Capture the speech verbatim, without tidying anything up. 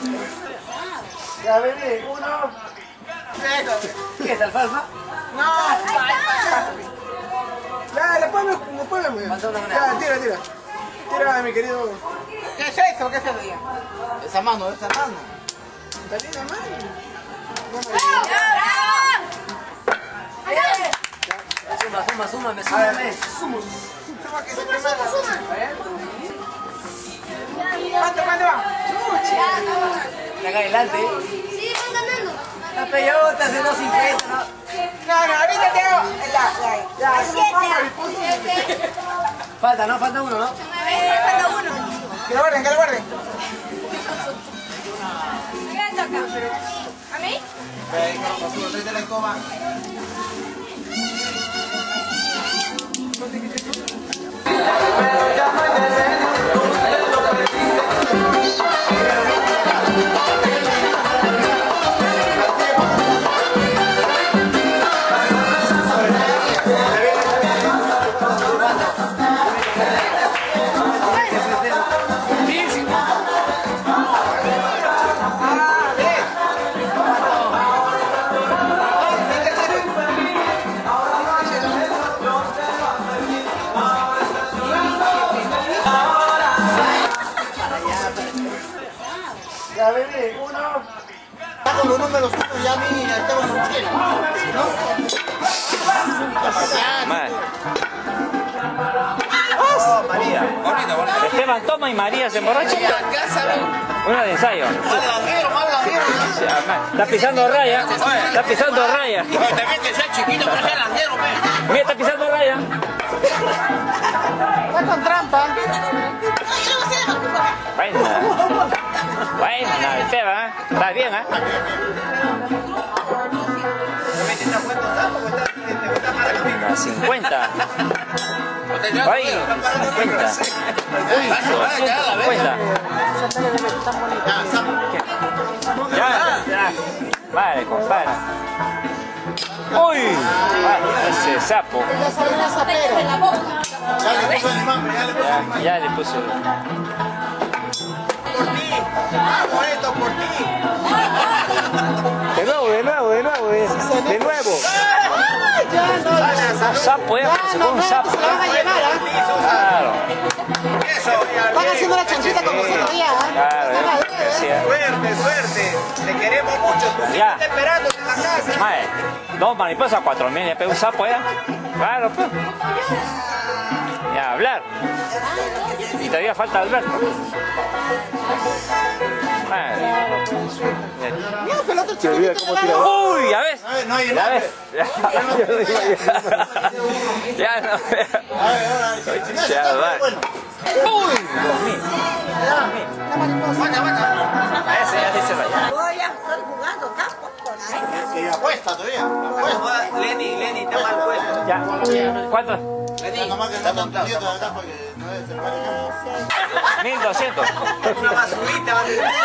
Ya, bebé, uno. ¿Qué tal, Alfalfa? No, ya, después me, después me. Ya, tira, tira. Tira, mi querido. ¿Qué es eso? ¿Qué es eso ya? Esa mano, esa mano. ¿Está linda mano? Suma, suma, súmame, súmame. Suma, suma, que se te mata. ¿Cuánto, cuánto va? Acá adelante. Sí, van ganando. La peyota hace dos cincuenta, ¿no? No, no, ahorita te hago. Ya, ya, ya. Falta, ¿no? Falta uno, ¿no? Falta uno. Que lo guarden, que lo guarden. ¿A quién toca? ¿A mí? Venga, basura, tráete la escoba. Ya, bebé, uno. Está con los números uno ya a mí, ya tengo los chinos. Oh, María. Bonito, bonito. Esteban toma y María se emborracha. Una de ensayo. Está pisando raya. Está pisando raya. También que sea chiquito, pero sea landero, pe. Mira, está pisando raya. Está con trampa. Buena. Buena, Esteban. ¿Eh? Estás bien, ¿eh? Buena, cincuenta. Ahí, cincuenta. Uy, cincuenta. Ya, ya. Vale, compadre. Uy, vale, ese sapo. Ya, ya le puse. Por ti. Hago esto por ti. De nuevo, de nuevo, de nuevo, de nuevo. Un sapo, ya, un sapo. Se la van a llevar, ¿ah? Claro. Van haciendo la chanchita con nosotros ya, ¿ah? Claro, sí. Suerte, suerte. Te queremos mucho. Tú Ya. estás esperando en la casa. Mae, dos mariposas, cuatro mil, ya pegó un sapo ya. Claro, pues. Ya, hablar. Y todavía falta Alberto. Mae. Uy, ya ves. No hay Ya ves. Ya no. Ya va. Uy, dos mil. Ese ya dice vaya. Voy a estar jugando campo con ahí. Que apuesta todavía. Apuesta. Lenny, Lenny, está mal puesto. Ya. ¿Cuánto? Lenny, Nomás que está montado acá porque no es el mil doscientos. una basurita, va a decir.